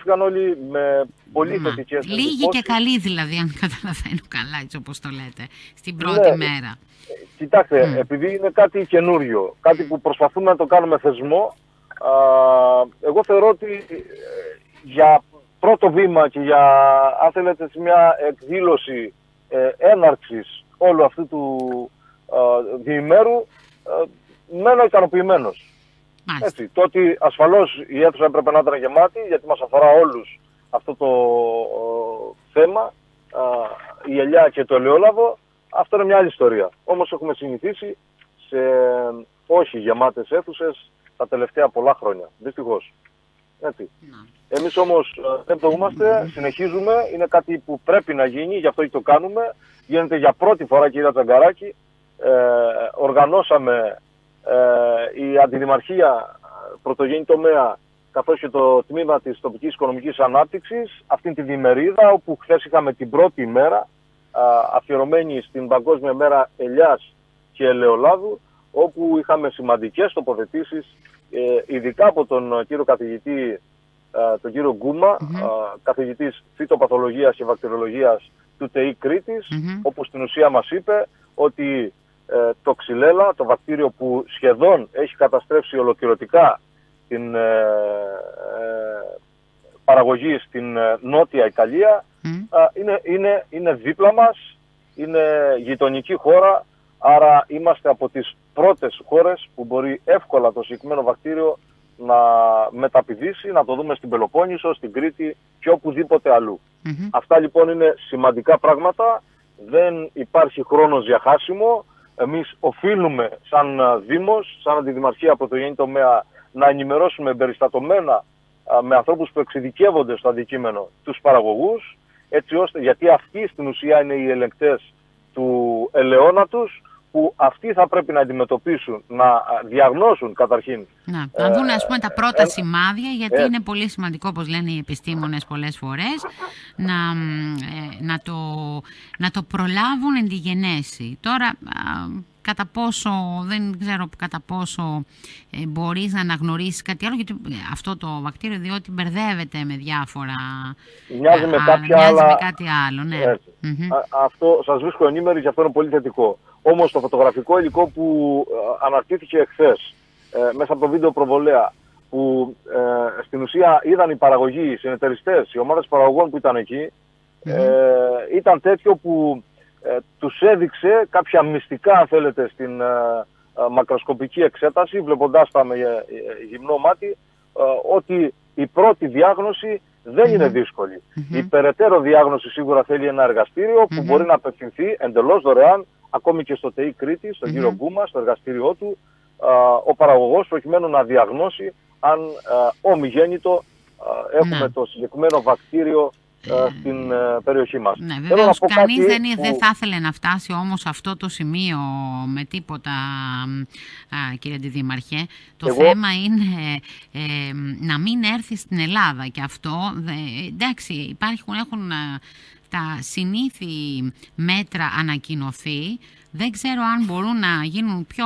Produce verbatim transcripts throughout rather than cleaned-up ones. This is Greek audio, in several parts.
επιστρέφηκαν όλοι με πολύ θετικές εντυπώσεις. Λίγοι και καλοί δηλαδή, αν καταλαβαίνω καλά, έτσι όπως το λέτε, στην πρώτη ναι, μέρα. Κοιτάξτε, Mm. επειδή είναι κάτι καινούριο, κάτι που προσπαθούμε να το κάνουμε θεσμό, α, εγώ θεωρώ ότι ε, για πρώτο βήμα και για, αν θέλετε, μια εκδήλωση ε, έναρξης όλου αυτού του ε, διημέρου, ε, μένω ικανοποιημένος. Έτσι, το ότι ασφαλώς η αίθουσα έπρεπε να ήταν γεμάτη, γιατί μας αφορά όλους αυτό το ε, θέμα, ε, η ελιά και το ελαιόλαδο, αυτό είναι μια άλλη ιστορία. Όμως έχουμε συνηθίσει σε όχι γεμάτες αίθουσες τα τελευταία πολλά χρόνια, δυστυχώς. Έτσι. Να. Εμείς όμως δεν πτωούμαστε, συνεχίζουμε, είναι κάτι που πρέπει να γίνει, γι' αυτό και το κάνουμε. Γίνεται για πρώτη φορά, κυρία Τσαγκαράκη, ε, οργανώσαμε ε, η Αντιδημαρχία, πρωτογενή τομέα, καθώς και το τμήμα της τοπικής οικονομικής ανάπτυξης, αυτήν τη διημερίδα, όπου χθες είχαμε την πρώτη ημέρα, αφιερωμένη στην Παγκόσμια Μέρα Ελιάς και Ελαιολάδου, όπου είχαμε σημαντικές τοποθετήσεις, ειδικά από τον κύριο καθηγητή, τον κύριο Γκούμα, mm-hmm. καθηγητής φυτοπαθολογίας και βακτηριολογίας του ΤΕΙ Κρήτης, mm-hmm. όπου στην ουσία μας είπε ότι ε, το ξυλέλα, το βακτήριο που σχεδόν έχει καταστρέψει ολοκληρωτικά την ε, ε, παραγωγή στην ε, Νότια Ιταλία, mm. α, είναι, είναι, είναι δίπλα μας, είναι γειτονική χώρα, άρα είμαστε από τις πρώτες χώρες που μπορεί εύκολα το συγκεκριμένο βακτήριο να μεταπηδήσει, να το δούμε στην Πελοπόννησο, στην Κρήτη και οπουδήποτε αλλού. Mm-hmm. Αυτά λοιπόν είναι σημαντικά πράγματα, δεν υπάρχει χρόνος για χάσιμο. Εμείς οφείλουμε σαν Δήμος, σαν Αντιδημαρχία πρωτογενή τομέα, να ενημερώσουμε εμπεριστατωμένα με ανθρώπους που εξειδικεύονται στο αντικείμενο τους παραγωγούς, έτσι ώστε, γιατί αυτοί στην ουσία είναι οι ελεγκτές του ελαιώνα τους, που αυτοί θα πρέπει να αντιμετωπίσουν, να διαγνώσουν καταρχήν. Να, να δουν ας πούμε τα πρώτα ε, σημάδια, γιατί ε, είναι πολύ σημαντικό, όπως λένε οι επιστήμονες πολλές φορές, να, ε, να, το, να το προλάβουν εν τη γενέση. Τώρα, α, κατά πόσο, δεν ξέρω κατά πόσο ε, μπορείς να αναγνωρίσεις κάτι άλλο, γιατί αυτό το βακτήριο, διότι μπερδεύεται με διάφορα... Μοιάζει με, α, κάποια μοιάζει άλλα... με κάτι άλλο, ναι. Mm-hmm. Α, αυτό σας βρίσκω ενήμερη και αυτό είναι πολύ θετικό. Όμως το φωτογραφικό υλικό που ε, αναρτήθηκε εχθές ε, μέσα από το βίντεο προβολέα, που ε, στην ουσία είδαν οι παραγωγοί, οι συνεταιριστές, οι ομάδες παραγωγών που ήταν εκεί, mm-hmm. ε, ήταν τέτοιο που ε, τους έδειξε κάποια μυστικά, αν θέλετε, στην ε, ε, μακροσκοπική εξέταση, βλέποντάς τα με ε, ε, γυμνό μάτι, ε, ότι η πρώτη διάγνωση δεν mm-hmm. είναι δύσκολη. Mm-hmm. Η περαιτέρω διάγνωση σίγουρα θέλει ένα εργαστήριο που mm-hmm. μπορεί να απευθυνθεί εντελώς δωρεάν, ακόμη και στο ΤΕΙ Κρήτη, στον mm-hmm. κύριο Γκούμα, στο εργαστήριό του, α, ο παραγωγός, προκειμένου να διαγνώσει αν α, ομιγέννητο α, έχουμε mm-hmm. το συγκεκριμένο βακτήριο α, στην α, περιοχή μας. Ναι, βεβαίως κανείς δεν, που... δεν θα ήθελε να φτάσει όμως σε αυτό το σημείο με τίποτα, α, κύριε Αντιδήμαρχε. Το Εγώ... θέμα είναι ε, να μην έρθει στην Ελλάδα, και αυτό, δε, εντάξει, υπάρχουν, έχουν... τα συνήθη μέτρα ανακοινωθεί. Δεν ξέρω αν μπορούν να γίνουν πιο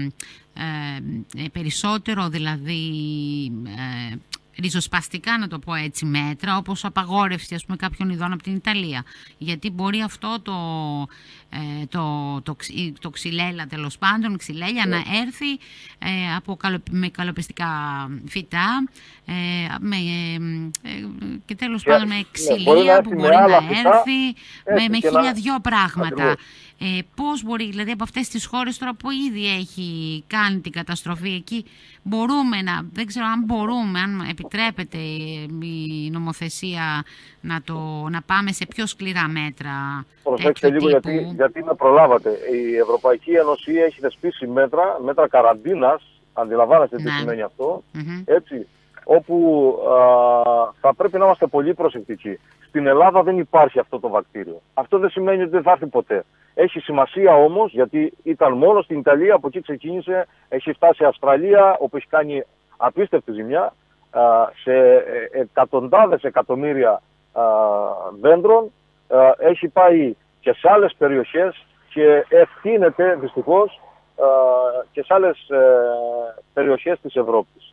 ε, περισσότερο, δηλαδή ε, ριζοσπαστικά, να το πω έτσι, μέτρα, όπως απαγόρευση ας πούμε κάποιων ειδών από την Ιταλία. Γιατί μπορεί αυτό το, ε, το, το, το ξυλέλα, τέλος πάντων, ξυλέλια, yeah. να έρθει ε, από καλο, με καλοπιστικά φυτά ε, με, ε, και τέλος yeah. πάντων με ξυλία yeah. που μπορεί να, να έρθει έτσι, με, με χίλια να... δυο πράγματα. Ε, πώς μπορεί, δηλαδή από αυτές τις χώρες τώρα που ήδη έχει κάνει την καταστροφή εκεί, μπορούμε να, δεν ξέρω αν μπορούμε, αν επιτρέπεται η νομοθεσία να, το, να πάμε σε πιο σκληρά μέτρα. Προσέξτε λίγο τύπου. γιατί, γιατί με προλάβατε. Η Ευρωπαϊκή Ένωση έχει θεσπίσει μέτρα, μέτρα καραντίνας, αντιλαμβάνεστε τι ναι. σημαίνει αυτό, mm-hmm. έτσι, όπου α, θα πρέπει να είμαστε πολύ προσεκτικοί. Στην Ελλάδα δεν υπάρχει αυτό το βακτήριο. Αυτό δεν σημαίνει ότι δεν θα έρθει ποτέ. Έχει σημασία όμως, γιατί ήταν μόνο στην Ιταλία, από εκεί ξεκίνησε, έχει φτάσει η Αυστραλία, όπου έχει κάνει απίστευτη ζημιά, σε εκατοντάδες εκατομμύρια δέντρων, έχει πάει και σε άλλες περιοχές και ευθύνεται δυστυχώς και σε άλλες περιοχές της Ευρώπης.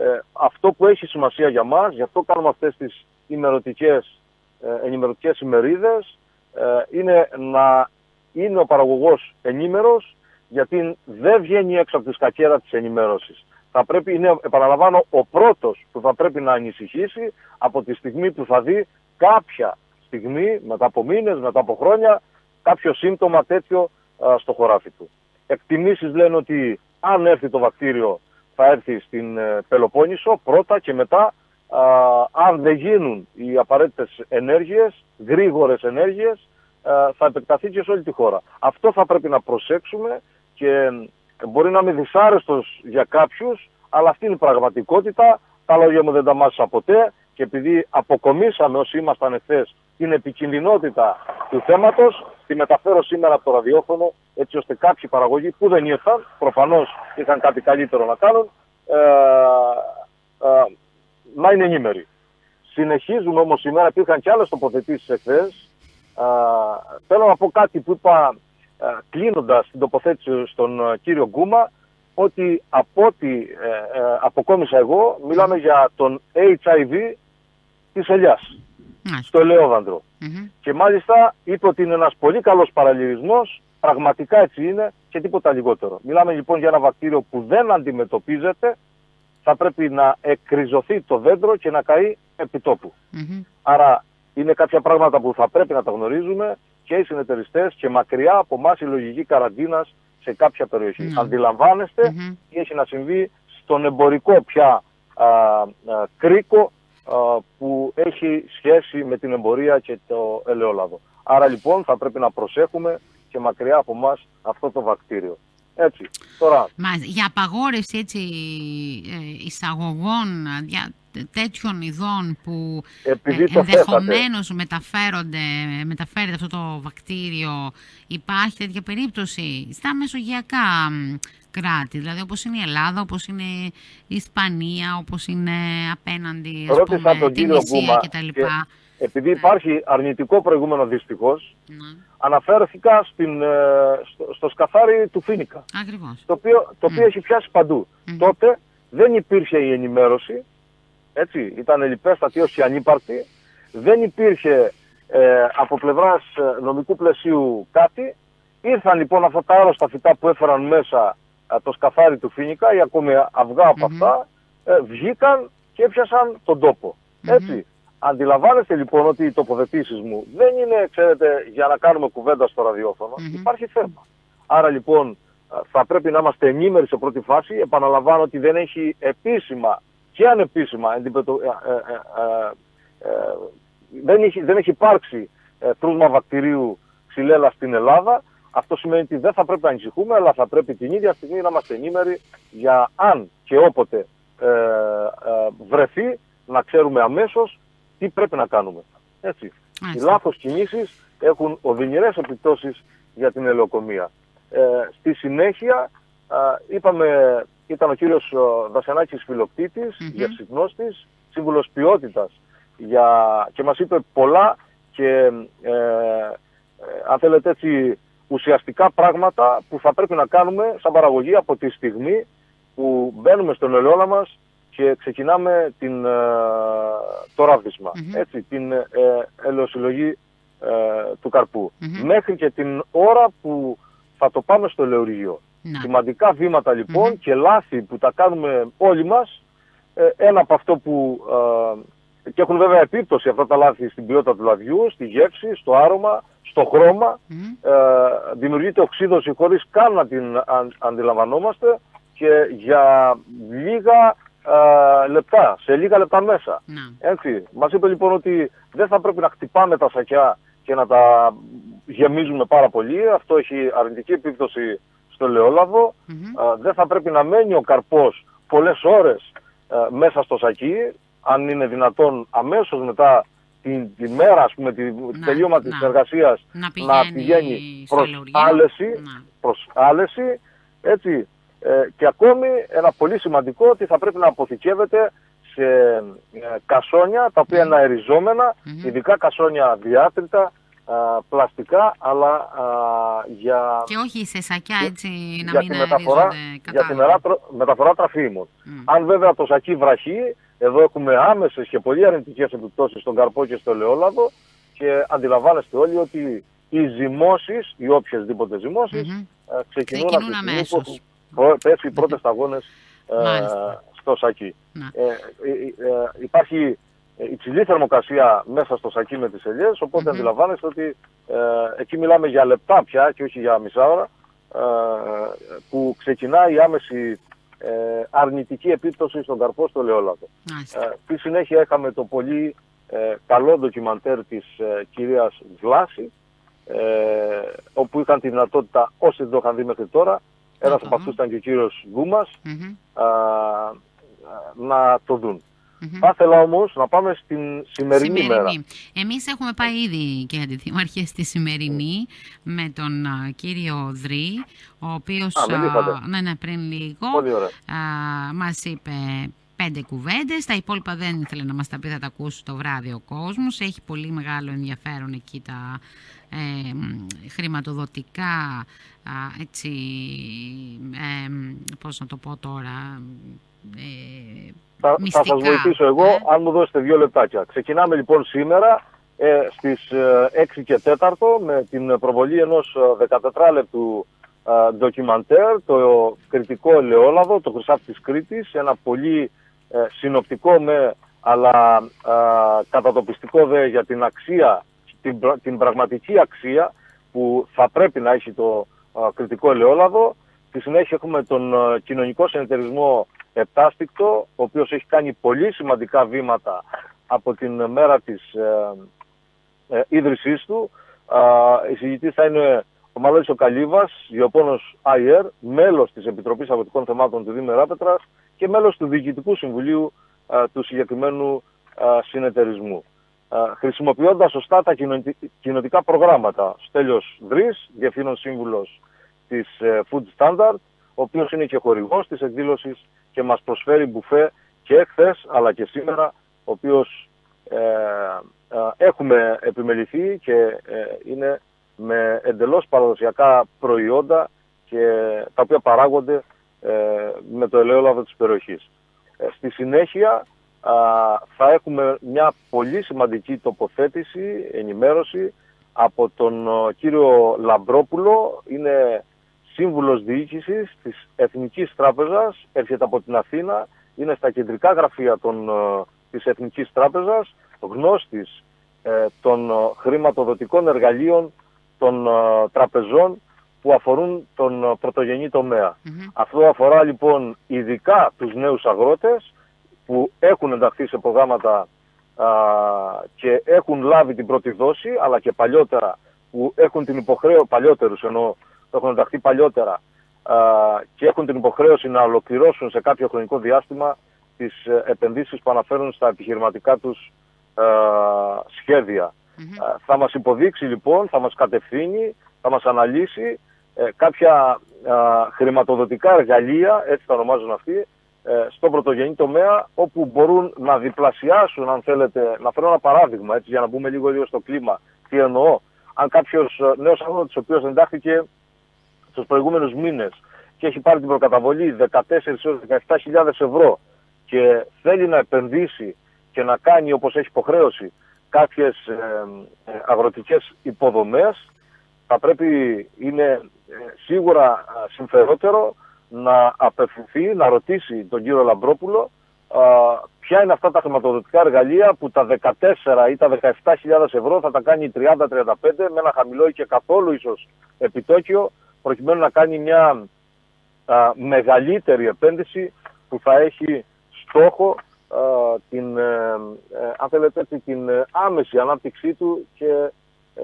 Ε, αυτό που έχει σημασία για μας, γι' αυτό κάνουμε αυτές τις ημερωτικές, ε, ενημερωτικές ημερίδες, ε, είναι να είναι ο παραγωγός ενήμερος, γιατί δεν βγαίνει έξω από τη σκακέρα της ενημέρωσης. Θα πρέπει, είναι, επαναλαμβάνω, ο πρώτος που θα πρέπει να ανησυχήσει από τη στιγμή που θα δει κάποια στιγμή, μετά από μήνες, μετά από χρόνια, κάποιο σύμπτωμα τέτοιο α, στο χωράφι του. Εκτιμήσεις λένε ότι αν έρθει το βακτήριο θα έρθει στην ε, Πελοπόννησο πρώτα και μετά, α, αν δεν γίνουν οι απαραίτητες ενέργειες, γρήγορες ενέργειες, α, θα επεκταθεί και σε όλη τη χώρα. Αυτό θα πρέπει να προσέξουμε και μπορεί να είμαι δυσάρεστος για κάποιους, αλλά αυτή είναι η πραγματικότητα. Τα λόγια μου δεν τα μάσησα ποτέ και επειδή αποκομίσαμε όσοι ήμασταν εχθές την επικινδυνότητα του θέματος, τη μεταφέρω σήμερα από το ραδιόφωνο, έτσι ώστε κάποιοι παραγωγοί που δεν ήρθαν, προφανώς είχαν κάτι καλύτερο να κάνουν, ε, ε, να είναι ενήμεροι. Συνεχίζουμε όμως σήμερα, υπήρχαν και άλλες τοποθετήσεις εχθές. Ε, θέλω να πω κάτι που είπα ε, κλείνοντας την τοποθέτηση στον ε, κύριο Γκούμα, ότι από ό,τι ε, ε, αποκόμισα εγώ, μιλάμε για τον έιτς άι βι της ελιάς, mm. στο ελαιόδαντρο. Mm-hmm. Και μάλιστα είπε ότι είναι ένας πολύ καλός παραλληλισμός, πραγματικά έτσι είναι και τίποτα λιγότερο. Μιλάμε λοιπόν για ένα βακτήριο που δεν αντιμετωπίζεται, θα πρέπει να εκκριζωθεί το δέντρο και να καεί επί τόπου. Mm-hmm. Άρα είναι κάποια πράγματα που θα πρέπει να τα γνωρίζουμε και οι συνεταιριστές και μακριά από εμάς η λογική καραντίνας σε κάποια περιοχή. Mm. Αντιλαμβάνεστε mm-hmm. τι έχει να συμβεί στον εμπορικό πια α, α, κρίκο α, που έχει σχέση με την εμπορία και το ελαιόλαδο. Άρα λοιπόν θα πρέπει να προσέχουμε και μακριά από εμάς αυτό το βακτήριο. Έτσι, τώρα... Μα, για απαγόρευση έτσι, εισαγωγών για τέτοιων ειδών που ε, ενδεχομένως μεταφέρονται, μεταφέρεται αυτό το βακτήριο, υπάρχει τέτοια περίπτωση στα μεσογειακά κράτη, δηλαδή όπως είναι η Ελλάδα, όπως είναι η Ισπανία, όπως είναι απέναντι ας Ρώτησα πούμε, την Ισία κτλ. Και επειδή υπάρχει αρνητικό προηγούμενο δυστυχώς, ναι. αναφέρθηκα στην, στο, στο σκαθάρι του Φοίνικα, Ακριβώς. το οποίο, το οποίο mm. έχει πιάσει παντού. Mm. Τότε δεν υπήρχε η ενημέρωση, έτσι, ήταν λιπέστατη ως και ανύπαρκτη, δεν υπήρχε ε, από πλευράς νομικού πλαισίου κάτι, ήρθαν λοιπόν αυτά τα άρρωστα φυτά που έφεραν μέσα ε, το σκαθάρι του Φοίνικα ή ακόμη αυγά από mm-hmm. αυτά, ε, βγήκαν και έπιασαν τον τόπο. Mm-hmm. Έτσι. Αντιλαμβάνεστε λοιπόν ότι οι τοποθετήσεις μου δεν είναι, ξέρετε, για να κάνουμε κουβέντα στο ραδιόφωνο. Mm-hmm. Υπάρχει θέμα. Άρα λοιπόν θα πρέπει να είμαστε ενήμεροι σε πρώτη φάση. Επαναλαμβάνω ότι δεν έχει επίσημα και ανεπίσημα εντυπωτο... ε, ε, ε, ε, δεν, έχει, δεν έχει υπάρξει ε, κρούσμα βακτηρίου ξυλέλα στην Ελλάδα. Αυτό σημαίνει ότι δεν θα πρέπει να ανησυχούμε, αλλά θα πρέπει την ίδια στιγμή να είμαστε ενήμεροι για αν και όποτε ε, ε, βρεθεί να ξέρουμε αμέσως τι πρέπει να κάνουμε. Έτσι. Οι λάθος κινήσεις έχουν οδυνηρές επιπτώσεις για την ελαιοκομεία. Ε, στη συνέχεια, α, είπαμε, ήταν ο κύριος Δασενάκης Φιλοκτήτης, mm-hmm. γευσιπνώστης, σύμβουλος ποιότητας για, και μας είπε πολλά και ε, ε, αν θέλετε έτσι ουσιαστικά πράγματα που θα πρέπει να κάνουμε σαν παραγωγή από τη στιγμή που μπαίνουμε στον ελαιόλα μας και ξεκινάμε την, ε, το ράβδισμα, mm-hmm. έτσι, την ε, ελαιοσυλλογή ε, του καρπού. Mm-hmm. Μέχρι και την ώρα που θα το πάμε στο ελαιοργείο. No. Σημαντικά βήματα λοιπόν mm-hmm. και λάθη που τα κάνουμε όλοι μας, ε, ένα από αυτό που ε, και έχουν βέβαια επίπτωση αυτά τα λάθη στην ποιότητα του λαδιού, στη γεύση, στο άρωμα, στο χρώμα, mm-hmm. ε, δημιουργείται οξύδωση χωρίς καν να την αν, αντιλαμβανόμαστε και για λίγα Uh, λεπτά, σε λίγα λεπτά μέσα. No. Έτσι. Μας είπε λοιπόν ότι δεν θα πρέπει να χτυπάμε τα σακιά και να τα γεμίζουμε πάρα πολύ. Αυτό έχει αρνητική επίπτωση στο ελαιόλαδο. Mm-hmm. Uh, δεν θα πρέπει να μένει ο καρπός πολλές ώρες uh, μέσα στο σακί. Αν είναι δυνατόν αμέσως μετά την, τη μέρα, ας πούμε, τη no. τελείωμα no. της εργασίας να πηγαίνει, να πηγαίνει προς, άλεση, no. προς άλεση. Έτσι. Ε, και ακόμη ένα πολύ σημαντικό ότι θα πρέπει να αποθηκεύεται σε ε, κασόνια τα οποία είναι αεριζόμενα, mm-hmm. ειδικά κασόνια διάτρητα α, πλαστικά, αλλά α, για, και όχι σε σακιά, έτσι, να για μην τη μεταφορά, για τη μεταφορά τραφίμων. Mm. Αν βέβαια το σακί βραχεί, εδώ έχουμε άμεσες και πολύ αρνητικές επιπτώσεις στον καρπό και στο ελαιόλαδο, και αντιλαμβάνεστε όλοι ότι οι ζυμώσεις, οι οποιασδήποτε ζυμώσεις, mm-hmm. ξεκινούν, ξεκινούν από τη στιγμή που πέσει οι πρώτες σταγόνες ε, στο σακί. Ε, ε, ε, υπάρχει υψηλή θερμοκρασία μέσα στο σακί με τις ελιές, οπότε mm-hmm. αντιλαμβάνεστε ότι ε, εκεί μιλάμε για λεπτά πια και όχι για μισά ώρα, ε, που ξεκινάει η άμεση ε, αρνητική επίπτωση στον καρπό στο ελαιόλαδο. Ε, στη συνέχεια είχαμε το πολύ ε, καλό ντοκιμαντέρ της ε, κυρίας Βλάση, ε, όπου είχαν τη δυνατότητα, όσοι δεν το είχαν δει μέχρι τώρα, ένας από αυτούς ήταν και ο κύριος Γκούμας, mm-hmm. α, α, να το δουν. Mm-hmm. Θα ήθελα όμως να πάμε στην σημερινή, σημερινή μέρα. Εμείς έχουμε πάει ήδη, κύριε Αντιδήμαρχε, στη σημερινή mm. με τον α, κύριο Δρή, ο οποίος α, α, ναι, ναι, πριν λίγο α, μας είπε πέντε κουβέντες. Τα υπόλοιπα δεν ήθελε να μας τα πει, θα τα ακούσει το βράδυ ο κόσμος. Έχει πολύ μεγάλο ενδιαφέρον εκεί τα ε, χρηματοδοτικά, α, έτσι, ε, πώς να το πω τώρα, ε, θα, μυστικά, θα σας βοηθήσω εγώ, ε? αν μου δώσετε δύο λεπτάκια. Ξεκινάμε λοιπόν σήμερα ε, στις ε, έξι και τέσσερα με την προβολή ενός δεκατετράλεπτου ε, ντοκιμαντέρ, το κρητικό ελαιόλαδο, το Χρυσάφι της Κρήτης, ένα πολύ ε, συνοπτικό με, αλλά ε, κατατοπιστικό δε για την αξία, την, την πραγματική αξία που θα πρέπει να έχει το ε, κρητικό ελαιόλαδο. Στη συνέχεια έχουμε τον ε, κοινωνικό συνεταιρισμό Επτάστικτο, ο οποίος έχει κάνει πολύ σημαντικά βήματα από την μέρα της ε, ε, ίδρυσής του. Ε, εισηγητής θα είναι ο Μαλώτης ο Καλύβας, γεωπόνος άι αρ, μέλος της Επιτροπής Αγροτικών Θεμάτων του Δήμου Εράπετρας και μέλος του Διοικητικού Συμβουλίου ε, του συγκεκριμένου ε, συνεταιρισμού. Ε, χρησιμοποιώντας σωστά τα κοινοτικά προγράμματα, Στέλιος Δρής, Διευθύνων Σύμβουλος της ε, Food Standard, ο οποίος είναι και χορηγός της εκδήλωσης και μας προσφέρει μπουφέ και εχθές αλλά και σήμερα, ο οποίος ε, ε, έχουμε επιμεληθεί και ε, είναι με εντελώς παραδοσιακά προϊόντα και τα οποία παράγονται ε, με το ελαιόλαδο της περιοχής. Ε, στη συνέχεια α, θα έχουμε μια πολύ σημαντική τοποθέτηση, ενημέρωση από τον ο, κύριο Λαμπρόπουλο. Είναι σύμβουλος διοίκησης της Εθνικής Τράπεζας, έρχεται από την Αθήνα, είναι στα κεντρικά γραφεία των, της Εθνικής Τράπεζας, γνώστης ε, των χρηματοδοτικών εργαλείων των ε, τραπεζών που αφορούν τον πρωτογενή τομέα. Mm-hmm. Αυτό αφορά λοιπόν ειδικά τους νέους αγρότες που έχουν ενταχθεί σε προγράμματα α, και έχουν λάβει την πρώτη δόση, αλλά και παλιότερα που έχουν την υποχρέωση, παλιότερους ενώ έχουν ενταχθεί παλιότερα α, και έχουν την υποχρέωση να ολοκληρώσουν σε κάποιο χρονικό διάστημα τις ε, επενδύσεις που αναφέρουν στα επιχειρηματικά τους α, σχέδια. Mm-hmm. Α, θα μας υποδείξει λοιπόν, θα μας κατευθύνει, θα μας αναλύσει ε, κάποια α, χρηματοδοτικά εργαλεία, έτσι τα ονομάζουν αυτοί, ε, στον πρωτογενή τομέα, όπου μπορούν να διπλασιάσουν, αν θέλετε, να φέρω ένα παράδειγμα, έτσι, για να μπούμε λίγο λίγο στο κλίμα. Τι εννοώ? Αν κάποιος νέος αγρότης, ο οποίος εντάχθηκε στους προηγούμενους μήνες και έχει πάρει την προκαταβολή δεκατέσσερις έως δεκαεπτά χιλιάδες ευρώ και θέλει να επενδύσει και να κάνει, όπως έχει υποχρέωση, κάποιες ε, ε, αγροτικές υποδομές, θα πρέπει, είναι ε, σίγουρα συμφερότερο να απευθυνθεί, να ρωτήσει τον κύριο Λαμπρόπουλο α, ποια είναι αυτά τα χρηματοδοτικά εργαλεία που τα δεκατέσσερα ή τα δεκαεπτά χιλιάδες ευρώ θα τα κάνει τριάντα με τριάντα πέντε με ένα χαμηλό ή και καθόλου ίσως επιτόκιο, προκειμένου να κάνει μια α, μεγαλύτερη επένδυση που θα έχει στόχο α, την, ε, ε, αν θέλετε, την άμεση ανάπτυξή του και ε,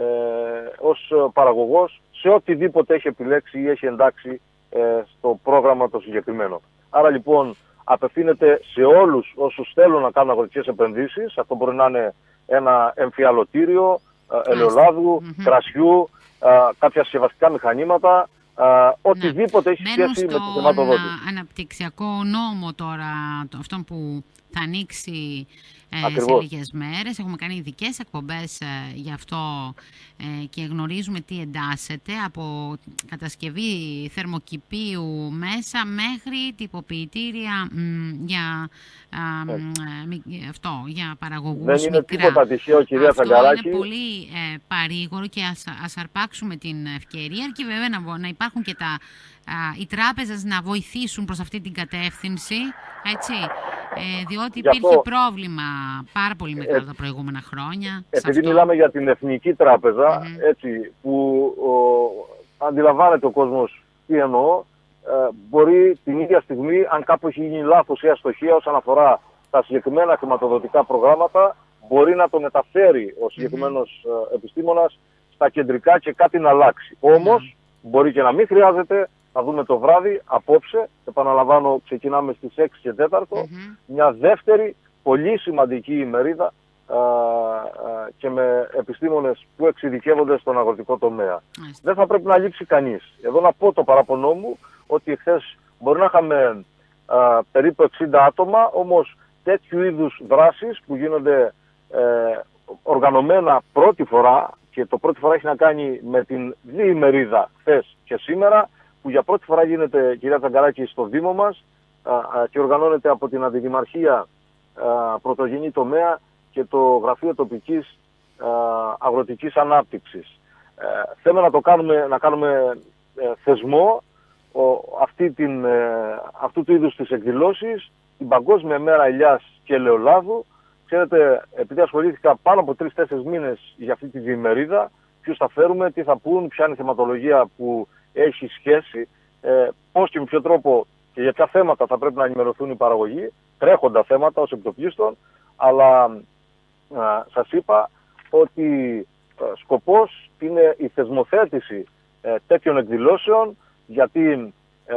ως παραγωγός σε οτιδήποτε έχει επιλέξει ή έχει εντάξει ε, στο πρόγραμμα το συγκεκριμένο. Άρα λοιπόν απευθύνεται σε όλους όσους θέλουν να κάνουν αγροτικές επενδύσεις. Αυτό μπορεί να είναι ένα εμφιαλωτήριο ε, ελαιολάδου, mm-hmm. κρασιού, ε, κάποια συσκευαστικά μηχανήματα, ε, οτιδήποτε ναι. έχει σχέση με τη χρηματοδότηση. Αναπτυξιακό νόμο τώρα, το, αυτό που θα ανοίξει ε, σε λίγες μέρες. Έχουμε κάνει ειδικές εκπομπές ε, γι' αυτό ε, και γνωρίζουμε τι εντάσσεται από κατασκευή θερμοκηπίου μέσα μέχρι τυποποιητήρια μ, για, α, ε. αυτό, για παραγωγούς Δεν είναι μικρά. τίποτα τυχαίο, κυρία Αυτό Τσαγκαράκη. είναι πολύ ε, παρήγορο και ας, ας αρπάξουμε την ευκαιρία και βέβαια να, να υπάρχουν και τα, α, οι τράπεζες να βοηθήσουν προς αυτή την κατεύθυνση, έτσι, ε, διότι Γι' υπήρχε αυτό, πρόβλημα πάρα πολύ μεγάλο ε, τα προηγούμενα χρόνια. Επειδή μιλάμε για την Εθνική Τράπεζα, Mm-hmm. έτσι, που ο, αντιλαμβάνεται ο κόσμος τι εννοώ, ε, μπορεί την ίδια στιγμή, αν κάπου έχει γίνει λάθος ή αστοχία όσον αφορά τα συγκεκριμένα χρηματοδοτικά προγράμματα, μπορεί να το μεταφέρει ο συγκεκριμένος mm-hmm. επιστήμονας στα κεντρικά και κάτι να αλλάξει. Mm-hmm. Όμως, μπορεί και να μην χρειάζεται. Θα δούμε το βράδυ, απόψε, επαναλαμβάνω, ξεκινάμε στις έξι και τέσσερα, mm-hmm. μια δεύτερη πολύ σημαντική ημερίδα α, α, και με επιστήμονες που εξειδικεύονται στον αγροτικό τομέα. Mm-hmm. Δεν θα πρέπει να λείψει κανείς. Εδώ να πω το παραπονό μου ότι εχθές μπορεί να είχαμε α, περίπου εξήντα άτομα, όμως τέτοιου είδους δράσεις που γίνονται ε, οργανωμένα πρώτη φορά, και το πρώτη φορά έχει να κάνει με την διημερίδα χθες και σήμερα, που για πρώτη φορά γίνεται, κυρία Τσαγκαράκη, στο Δήμο μας α, α, και οργανώνεται από την Αντιδημαρχία α, Πρωτογενή Τομέα και το Γραφείο Τοπικής α, Αγροτικής Ανάπτυξης. Ε, θέλουμε να το κάνουμε, να κάνουμε ε, θεσμό ο, αυτή την, ε, αυτού του είδους τις εκδηλώσεις, την Παγκόσμια Μέρα Ελιάς και Ελαιολάδου. Ξέρετε, επειδή ασχολήθηκα πάνω από τρεις-τέσσερις μήνες για αυτή τη διημερίδα, ποιους θα φέρουμε, τι θα πούν, ποια είναι η θεματολογία που έχει σχέση, ε, πώς και με ποιο τρόπο και για ποια θέματα θα πρέπει να ενημερωθούν οι παραγωγοί, τρέχοντα θέματα ως επιτοπλίστων, αλλά α, σας είπα ότι α, σκοπός είναι η θεσμοθέτηση ε, τέτοιων εκδηλώσεων, γιατί ε,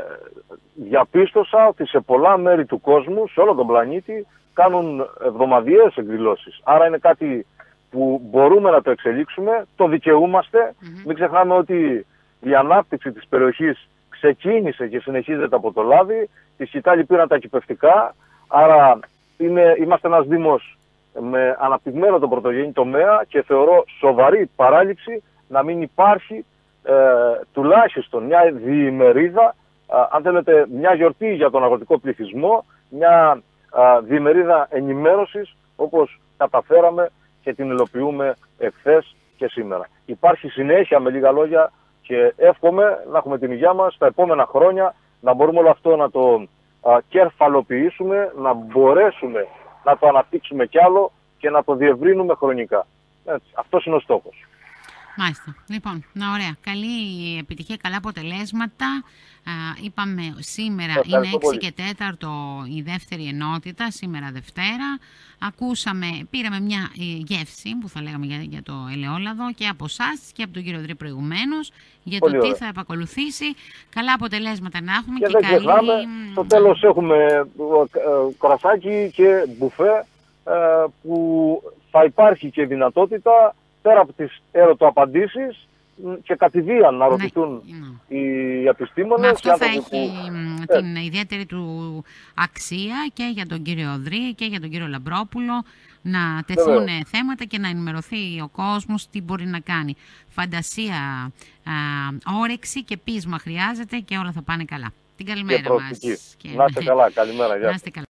διαπίστωσα ότι σε πολλά μέρη του κόσμου, σε όλο τον πλανήτη, κάνουν εβδομαδιαίες εκδηλώσεις. Άρα είναι κάτι που μπορούμε να το εξελίξουμε, το δικαιούμαστε. Mm-hmm. Μην ξεχνάμε ότι η ανάπτυξη της περιοχής ξεκίνησε και συνεχίζεται από το λάδι. Οι σκητάλοι πήραν τα κυπευτικά, άρα είναι, είμαστε ένας δήμος με αναπτυγμένο τον πρωτογενή τομέα και θεωρώ σοβαρή παράληψη να μην υπάρχει ε, τουλάχιστον μια διημερίδα, ε, αν θέλετε μια γιορτή για τον αγροτικό πληθυσμό, μια ε, διημερίδα ενημέρωσης όπως καταφέραμε και την υλοποιούμε εχθές και σήμερα. Υπάρχει συνέχεια, με λίγα λόγια, και εύχομαι να έχουμε την υγεία μας τα επόμενα χρόνια, να μπορούμε όλο αυτό να το α, κερφαλοποιήσουμε, να μπορέσουμε να το αναπτύξουμε κι άλλο και να το διευρύνουμε χρονικά. Έτσι, αυτός είναι ο στόχος. Μάλιστα. Λοιπόν, να ωραία. Καλή επιτυχία, καλά αποτελέσματα. Α, είπαμε σήμερα είναι έξι πολύ. και τέταρτο η δεύτερη ενότητα, σήμερα Δευτέρα. Ακούσαμε, πήραμε μια γεύση που θα λέγαμε για, για το ελαιόλαδο και από εσάς και από τον κύριο Δρή προηγουμένως για πολύ το ωραία. Τι θα επακολουθήσει. Καλά αποτελέσματα να έχουμε και, και δεν καλή... ξεχνάμε, στο τέλος έχουμε κορασάκι και μπουφέ ε, που θα υπάρχει και δυνατότητα πέρα από τις ερωτοαπαντήσεις και κατηδίαν να ρωτηθούν ναι, ναι. οι επιστήμονες. Αυτό θα έχει που... την ιδιαίτερη του αξία και για τον κύριο Δρή και για τον κύριο Λαμπρόπουλο να τεθούν Βέβαια. θέματα και να ενημερωθεί ο κόσμος τι μπορεί να κάνει. Φαντασία, α, όρεξη και πείσμα χρειάζεται και όλα θα πάνε καλά. Την καλημέρα και μας. Και... Να είστε καλά. Καλημέρα. Γεια.